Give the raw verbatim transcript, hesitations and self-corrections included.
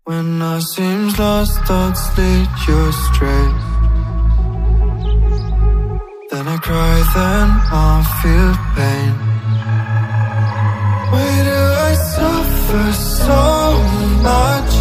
When I seem lost, thoughts lead you astray. Then I cry, then I feel pain. Why do I suffer so much?